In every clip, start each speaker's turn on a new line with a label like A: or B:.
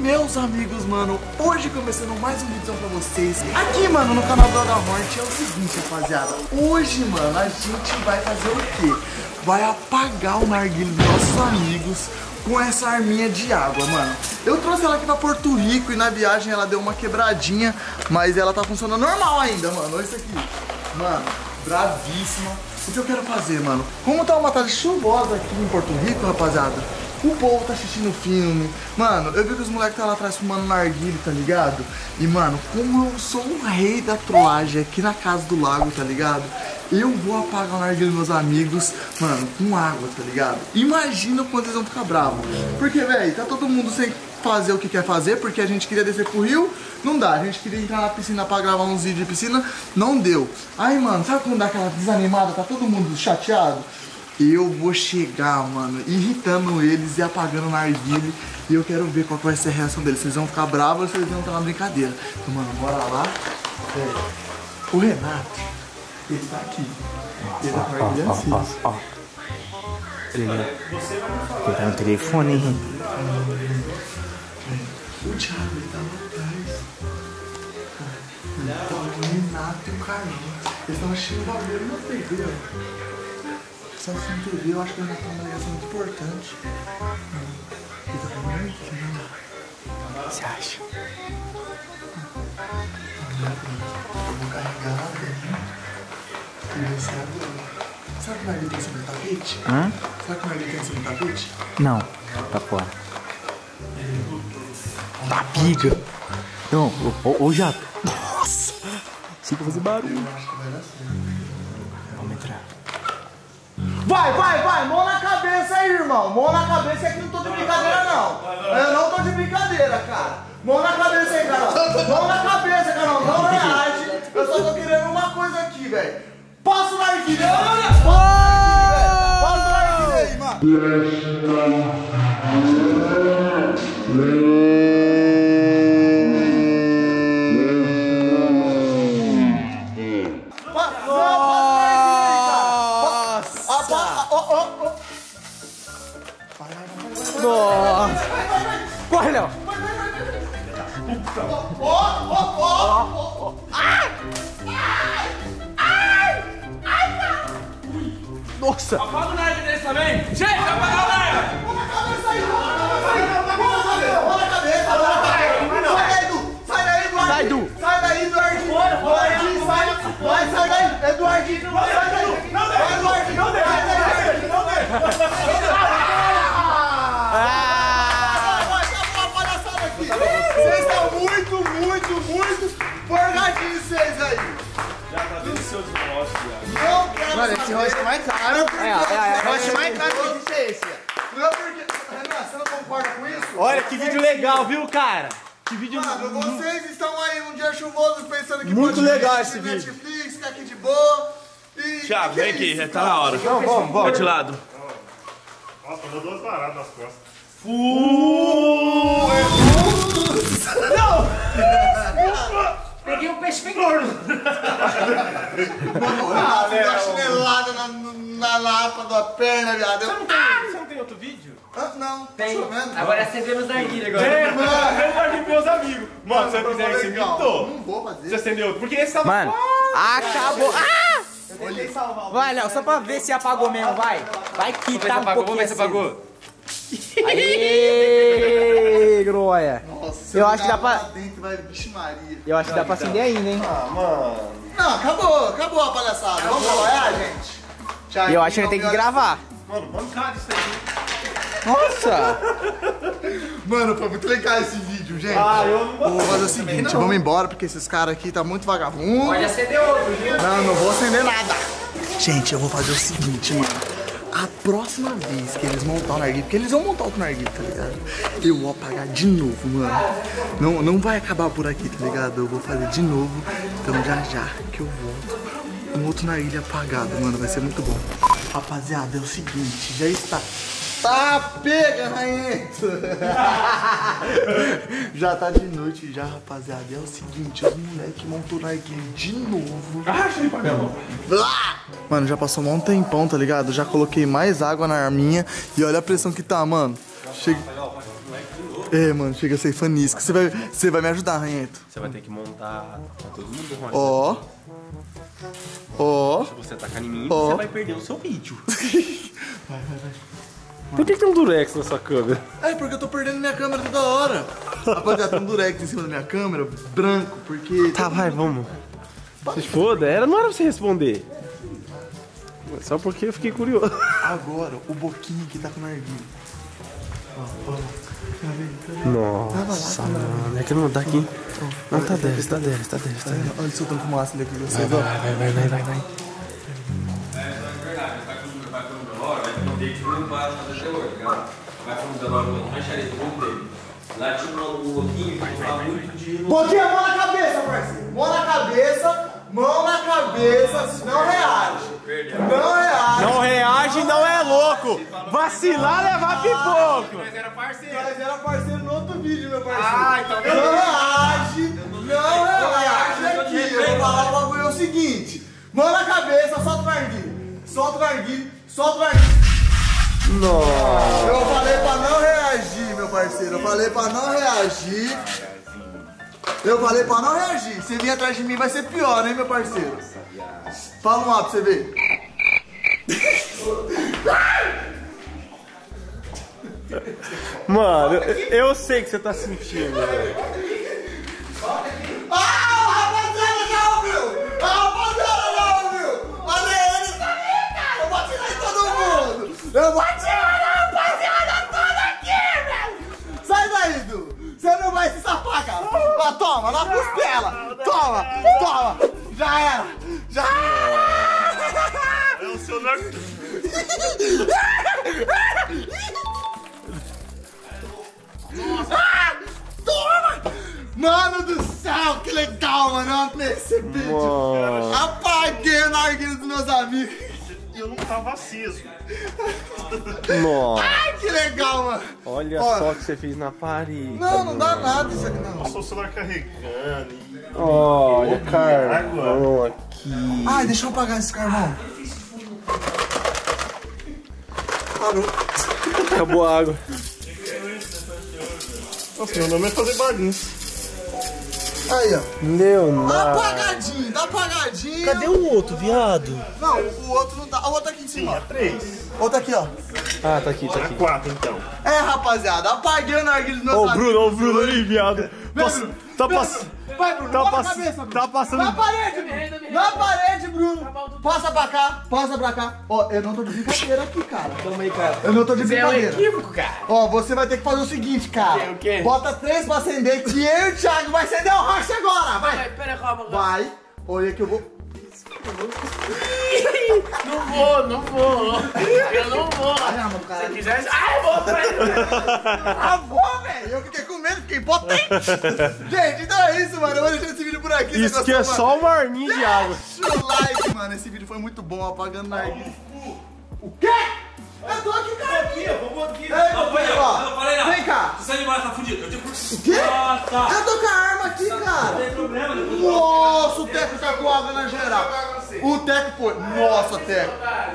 A: meus amigos, mano, hoje começando mais um vídeo pra vocês aqui, mano, no canal do da Morte. É o seguinte, rapaziada, hoje, mano, a gente vai fazer o quê? Vai apagar o narguilé dos nossos amigos com essa arminha de água, mano. Eu trouxe ela aqui pra Porto Rico e na viagem ela deu uma quebradinha, mas ela tá funcionando normal ainda, mano. Olha isso aqui, mano, bravíssima. O que eu quero fazer, mano? Como tá uma tarde chuvosa aqui em Porto Rico, rapaziada, o povo tá assistindo filme. Mano, eu vi que os moleques tá lá atrás fumando narguilé, tá ligado? E, mano, como eu sou um rei da trollagem aqui na casa do lago, tá ligado? Eu vou apagar o narguilé dos meus amigos, mano, com água, tá ligado? Imagina o quanto eles vão ficar bravos. Porque, velho, tá todo mundo sem fazer o que quer fazer, porque a gente queria descer pro rio, não dá. A gente queria entrar na piscina pra gravar uns vídeos de piscina, não deu. Aí, mano, sabe quando dá aquela desanimada, tá todo mundo chateado? Eu vou chegar, mano, irritando eles e apagando o narguilé. E eu quero ver qual que vai ser a reação deles. Se eles vão ficar bravos ou se eles vão estar na brincadeira. Então, mano, bora lá. O Renato, ele tá aqui. Ele tá com a narguilé assim.
B: Ele tá no telefone, hein?
A: O Thiago, ele tá lá atrás. Então, o Renato e o Carlinhos, eles estão assistindo o bagulho na TV, ó. Só assistindo TV, eu acho que o Renato tá uma ligação muito importante. Ele tá com nervoso.
B: Você acha?
A: Eu vou carregar lá dentro. E vai ser agora. Sabe que o narguilé tem em cima do tapete? Sabe que o narguilé tem em cima do tapete?
B: Não, tá fora. Tá pica. Não, ô Jato. Nossa! Sei que vai fazer barulho.
A: Eu acho que vai dar certo.
B: Vamos entrar.
A: Vai, mão na cabeça aí, irmão. Mão na cabeça aqui, não tô de brincadeira, não. Eu não tô de brincadeira, cara. Mão na cabeça aí, Carol. Mão na cabeça, Carol. Não reage. Eu só tô querendo uma coisa aqui, velho. Passa o narguilé. Passa o narguilé aí, mano.
B: Nossa! Corre, Léo! Nossa!
C: Apaga o narguilé desse também! Gente, apaga o narguilé!
A: Mão na cabeça aí, mão na cabeça. Sai daí, Eduardo.
B: Sai, Du.
A: Sai daí, Eduardinho. Eduardinho, sai daí. Eduardinho, sai daí. Vai, Eduardinho. Não deixa. Vocês estão muito forgadinhos, vocês aí.
C: Já agradeceu os rosto,
A: Não quero.
D: Mano, esse rosto é mais caro. O rosto mais caro que existe é esse.
A: Não, porque. Renan, você não concorda com isso?
D: Olha que vídeo legal, viu, cara? Que vídeo
A: Mano, vocês estão aí num dia chuvoso pensando que
D: Muito
A: pode
D: legal
A: assistir
D: esse vídeo.
A: Netflix, ficar aqui de boa. E.
C: Thiago,
A: que
C: vem
A: é
C: aqui,
A: isso,
C: já tá
A: cara?
C: na hora.
D: Não, vamos.
C: Vai de lado.
E: Nossa, tomou 2 varadas nas costas.
C: Peguei um peixe bem gordo.
A: Ah, deu uma chinelada na lapa da perna, viado.
C: Você não tem outro vídeo?
A: Não, tem.
F: Agora acendemos narguilé agora.
E: Eu aqui meus amigos. Mano, se eu fizer isso, você gritou.
A: Não vou fazer.
E: Você acendeu outro. Porque esse tava...
B: Mano, acabou. Ah!
A: Olha,
B: Vai, Léo, só pra ver se apagou mesmo, vai. Vai que tá um pouquinho.
F: Vamos ver se apagou.
B: Aê, Groia.
A: nossa,
B: Eu acho que dá pra-
A: lá dentro, vai, vixe Maria.
B: Eu acho que dá pra acender ainda, hein?
E: Ah, mano.
A: Não, acabou a palhaçada. Vamos trabalhar, gente?
B: E eu acho que a gente tem que gravar.
E: Mano, mancada isso aí.
B: Nossa!
A: Mano, foi muito legal esse vídeo, gente.
E: Ah, eu não
A: Vou fazer o seguinte, vamos embora, porque esses caras aqui tá muito vagabundo.
F: Pode acender outro, viu?
A: Não vou acender nada. Gente, eu vou fazer o seguinte, mano. A próxima vez que eles montar o narguilé, porque eles vão montar outro narguilé, tá ligado? Eu vou apagar de novo, mano. Não vai acabar por aqui, tá ligado? Eu vou fazer de novo. Então já que eu volto, um outro narguilé apagado, mano. Vai ser muito bom. Rapaziada, é o seguinte, já está... Tá peganhento! Já tá de noite já, rapaziada. É o seguinte, os moleques montou narguilé de novo.
E: Ah, achei panela.
A: Mano, já passou um tempão, tá ligado? Já coloquei mais água na arminha e olha a pressão que tá, mano. Chega... É, mano, chega a ser fanisco. Você vai me ajudar, Ranhento.
C: Você vai ter que montar pra todo mundo, Rony.
A: Ó. Ó.
C: Se você tacar em mim, você vai perder o seu vídeo.
E: Por que tem um durex na sua câmera?
A: É, porque eu tô perdendo minha câmera toda hora. Rapaziada, tem um durex em cima da minha câmera, branco, porque...
E: Tá, vai, vamos. Se foda, não era pra você responder. Só porque eu fiquei curioso.
A: Agora, o Boquinha que tá com o narguilho. Ó.
E: Nossa, mano. É que não dá aqui. Não, tá 10.
A: Olha ele soltando fumaça ali aqui, vocês, ó.
E: Vai.
C: É verdade, vai não tem que não vai fazer até hoje, cara. Vai pro velório, vai encher esse mundo dele. Lá tinha um louquinho que gostava muito de...
A: Boquinha, mão na cabeça, parceiro. Mão na cabeça, não reage. Não reage.
E: Não reage, não é louco. Vacilar, levar pipoco.
C: Mas era parceiro.
A: Nós era parceiro no outro vídeo, meu parceiro.
C: Ah, então
A: Não reage aqui. Eu vou falar o bagulho é o seguinte. Mão na cabeça, solta o narguilho.
E: Nossa.
A: Eu falei pra não reagir, meu parceiro. Eu falei pra não reagir. Se vir atrás de mim vai ser pior, né, meu parceiro? Fala um lá pra você ver.
E: Mano, eu sei que você tá sentindo, velho.
A: Rapaziada, já ouviu? Olha ele também, cara. Eu vou atirar em todo mundo. Eu vou atirar na rapaziada toda aqui, velho. Sai daí, Du. Você não vai se safar, cara. Ah, toma, na costela. Toma. Já era.
E: É o seu narco.
A: Toma! Mano do céu, que legal, mano. Eu amei esse vídeo. Apaguei o narguilho dos meus amigos.
E: Eu não tava aceso.
A: Ai, que legal, mano.
E: Olha só o que você fez na parede.
A: Não dá nada isso aqui, não.
E: Passou o celular carregando. Olha, carvão aqui.
A: Ai, deixa eu apagar esse carvão. Parou.
E: Acabou a água. Nossa, meu nome é fazer bagunça.
A: Aí, ó.
E: Leonardo.
A: Apagadinho.
E: Cadê o outro, viado?
A: Não, o outro não dá. O outro aqui em cima.
E: É 3.
A: Outro aqui, ó.
E: Ah, tá aqui. 4, então.
A: É, rapaziada, apaguei o narguilho dos meus
E: Ó,
A: amigos.
E: o Bruno ali, viado. Tá passando.
A: Vai, Bruno, bota a cabeça, Bruno.
E: Tá passando.
A: Na parede, Bruno. Passa pra cá. Ó, eu não tô de brincadeira aqui, cara.
F: Toma aí, cara.
A: Eu não tô de brincadeira.
F: Isso é um equívoco, cara.
A: Ó, você vai ter que fazer o seguinte, cara.
F: O quê?
A: Bota 3 pra acender, que eu e o Thiago vai acender o rocha agora. Vai.
F: Pera, calma.
A: Vai. Olha que eu vou...
F: Não vou. Eu não vou.
A: Caramba, cara.
F: Se quiser... Ah, eu vou.
A: Vou, velho. Eu fiquei com medo, fiquei potente. Gente, então é isso, mano. Eu vou deixar esse vídeo por aqui.
E: Isso que é só uma arminha de água.
A: Deixa o like, mano. Esse vídeo foi muito bom, apagando na arminha. O quê? Eu tô aqui, cara.
C: Eu vou aqui.
A: Não,
C: falei nada.
A: Vem cá.
C: Se você animar, tá fudido. Eu tenho...
A: O quê?
C: Nossa.
A: Eu tô com a arma aqui, cara.
C: Não tem problema.
A: Nossa, o Teco tá com água na geral. O Teco foi. Nossa, Teco.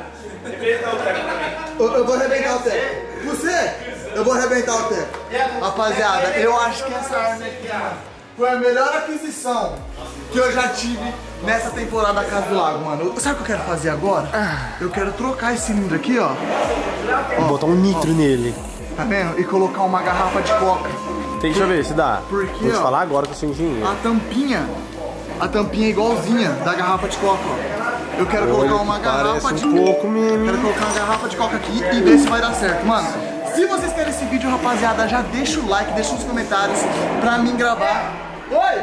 A: Eu vou arrebentar o Teco. Você? Eu vou arrebentar o Teco. Rapaziada, eu acho que essa arma aqui, mano, foi a melhor aquisição que eu já tive nessa temporada da Casa do Lago, mano. Sabe o que eu quero fazer agora? Eu quero trocar esse cilindro aqui, ó.
E: Botar um nitro nele.
A: Tá vendo? E colocar uma garrafa de coca.
E: Deixa eu ver se dá.
A: Porque,
E: Vou te
A: ó,
E: falar agora que eu sou engenheiro.
A: A tampinha é igualzinha da garrafa de coca, ó. Eu quero colocar uma garrafa de
E: pouco mesmo.
A: Quero colocar uma garrafa de coca aqui e ver se vai dar certo. Mano, se vocês querem esse vídeo, rapaziada, já deixa o like, deixa nos comentários pra mim gravar. Oi!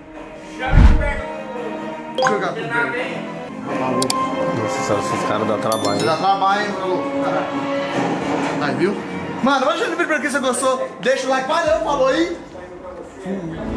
A: Jogar pro pé.
E: Nossa, esses caras dão trabalho.
A: Você dá trabalho, hein, maluco? Caraca. Aí, viu? Mano, vamos deixar no vídeo pra quem você gostou. Deixa o like. Valeu, falou aí. Fui.